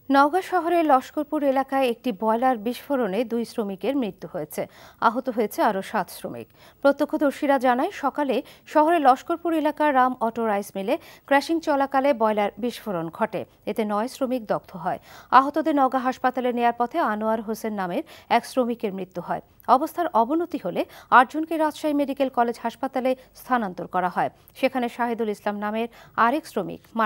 নওগাঁ শহরের লস্করপুর এলাকায় একটি বয়লার বিস্ফোরণে 2 শ্রমিকের মৃত্যু হয়েছে। আহত হয়েছে আরও 7 শ্রমিক। প্রত্যক্ষদর্শীরা জানায়, সকালে শহরের লস্করপুর এলাকার রাম অটো রাইস মিলে ক্র্যাশিং চলাকালে বয়লার বিস্ফোরণ ঘটে। এতে 9 শ্রমিক দগ্ধ হয়। আহতদের নওগাঁ হাসপাতালে নেয়ার পথে আনোয়ার হোসেন নামের এক শ্রমিকের মৃত্যু হয়। অবস্থার অবনতি হলে 8 জনকে রাজশাহী মেডিকেল কলেজ হাসপাতালে স্থানান্তর করা হয়। সেখানে শাহিদুল ইসলাম নামের আরেক শ্রমিক